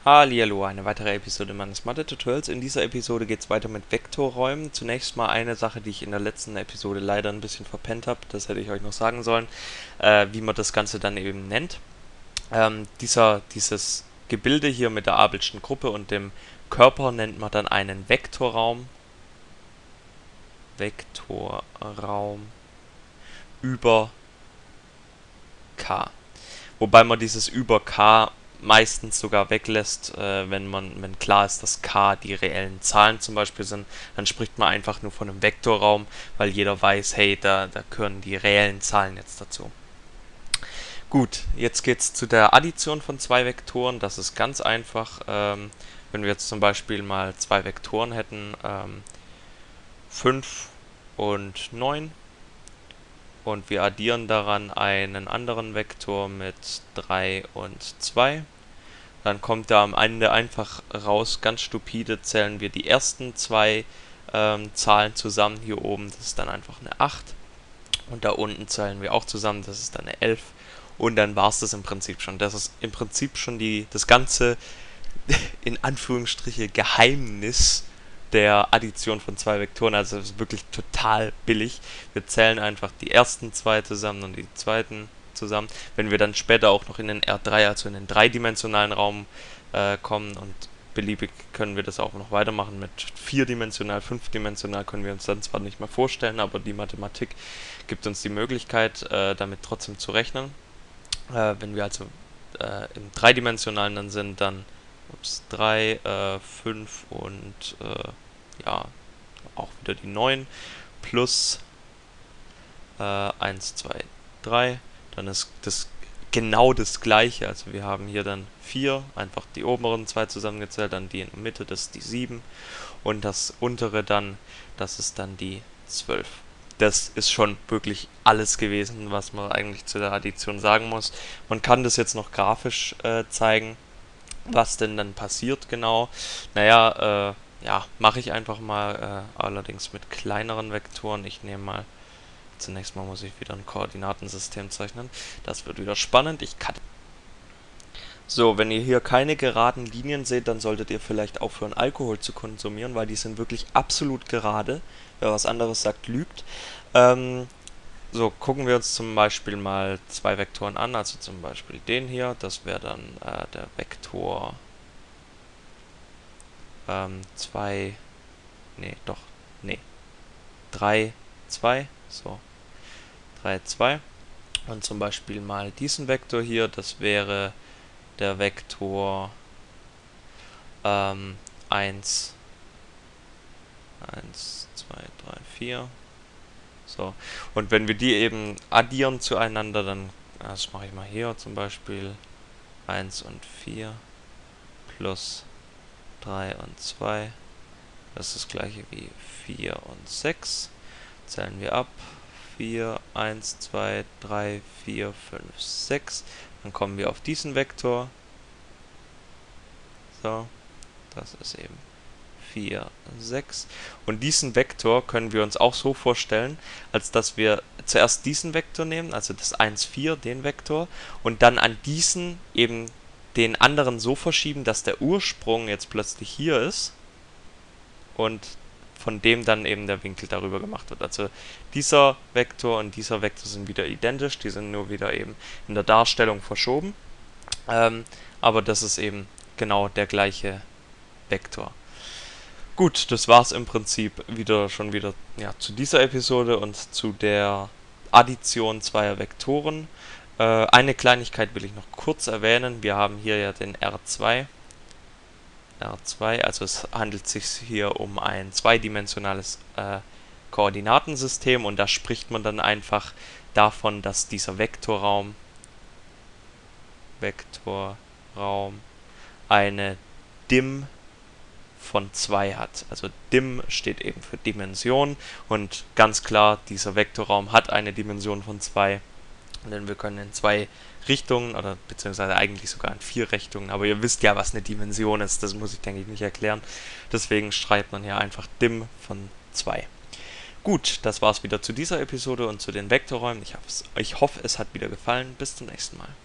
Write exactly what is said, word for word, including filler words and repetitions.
Hallihallo, eine weitere Episode meines Mathe-Tutorials. In dieser Episode geht es weiter mit Vektorräumen. Zunächst mal eine Sache, die ich in der letzten Episode leider ein bisschen verpennt habe, das hätte ich euch noch sagen sollen, äh, wie man das Ganze dann eben nennt. Ähm, dieser, dieses Gebilde hier mit der abelschen Gruppe und dem Körper nennt man dann einen Vektorraum. Vektorraum über K. Wobei man dieses über K meistens sogar weglässt, äh, wenn man, wenn klar ist, dass K die reellen Zahlen zum Beispiel sind, dann spricht man einfach nur von einem Vektorraum, weil jeder weiß, hey, da, da gehören die reellen Zahlen jetzt dazu. Gut, jetzt geht's zu der Addition von zwei Vektoren. Das ist ganz einfach. Ähm, wenn wir jetzt zum Beispiel mal zwei Vektoren hätten, ähm, fünf und neun, und wir addieren daran einen anderen Vektor mit drei und zwei. Dann kommt da am Ende einfach raus, ganz stupide, zählen wir die ersten zwei ähm, Zahlen zusammen hier oben, das ist dann einfach eine acht. Und da unten zählen wir auch zusammen, das ist dann eine elf. Und dann war es das im Prinzip schon. Das ist im Prinzip schon die, das ganze, in Anführungsstriche, Geheimnis der Addition von zwei Vektoren. Also das ist wirklich total billig. Wir zählen einfach die ersten zwei zusammen und die zweiten zusammen. Wenn wir dann später auch noch in den R drei, also in den dreidimensionalen Raum äh, kommen, und beliebig können wir das auch noch weitermachen mit vierdimensional, fünfdimensional, können wir uns dann zwar nicht mehr vorstellen, aber die Mathematik gibt uns die Möglichkeit, äh, damit trotzdem zu rechnen. Äh, wenn wir also äh, im dreidimensionalen dann sind, dann ups, drei, äh, fünf und äh, ja, auch wieder die neun plus äh, eins, zwei, drei. Dann ist das genau das gleiche, also wir haben hier dann vier, einfach die oberen zwei zusammengezählt, dann die in der Mitte, das ist die sieben, und das untere dann, das ist dann die zwölf. Das ist schon wirklich alles gewesen, was man eigentlich zu der Addition sagen muss. Man kann das jetzt noch grafisch äh, zeigen, was denn dann passiert genau. Naja, äh, ja, mache ich einfach mal, äh, allerdings mit kleineren Vektoren. Ich nehme mal, zunächst mal muss ich wieder ein Koordinatensystem zeichnen. Das wird wieder spannend. Ich kann. So, wenn ihr hier keine geraden Linien seht, dann solltet ihr vielleicht aufhören, Alkohol zu konsumieren, weil die sind wirklich absolut gerade. Wer was anderes sagt, lügt. Ähm, so, gucken wir uns zum Beispiel mal zwei Vektoren an, also zum Beispiel den hier, das wäre dann äh, der Vektor ähm, zwei, nee, doch, nee, drei, zwei, so, drei, zwei. Und zum Beispiel mal diesen Vektor hier, das wäre der Vektor ähm, eins, eins, zwei, drei, vier. So, und wenn wir die eben addieren zueinander, dann, das mache ich mal hier zum Beispiel, eins und vier plus drei und zwei, das ist das gleiche wie vier und sechs, zählen wir ab, vier, eins, zwei, drei, vier, fünf, sechs, dann kommen wir auf diesen Vektor, so, das ist eben vier, sechs. Und diesen Vektor können wir uns auch so vorstellen, als dass wir zuerst diesen Vektor nehmen, also das eins, vier, den Vektor, und dann an diesen eben den anderen so verschieben, dass der Ursprung jetzt plötzlich hier ist und von dem dann eben der Winkel darüber gemacht wird. Also dieser Vektor und dieser Vektor sind wieder identisch, die sind nur wieder eben in der Darstellung verschoben. Ähm, aber das ist eben genau der gleiche Vektor. Gut, das war's im Prinzip wieder schon wieder ja, zu dieser Episode und zu der Addition zweier Vektoren. Äh, eine Kleinigkeit will ich noch kurz erwähnen. Wir haben hier ja den R zwei. R zwei, also es handelt sich hier um ein zweidimensionales äh, Koordinatensystem, und da spricht man dann einfach davon, dass dieser Vektorraum Vektorraum eine Dim von zwei hat. Also Dim steht eben für Dimension, und ganz klar, dieser Vektorraum hat eine Dimension von zwei, denn wir können in zwei Richtungen, oder beziehungsweise eigentlich sogar in vier Richtungen, aber ihr wisst ja, was eine Dimension ist, das muss ich, denke ich, nicht erklären. Deswegen schreibt man hier einfach Dim von zwei. Gut, das war's wieder zu dieser Episode und zu den Vektorräumen. Ich hoffe, ich hoffe, es hat wieder gefallen. Bis zum nächsten Mal.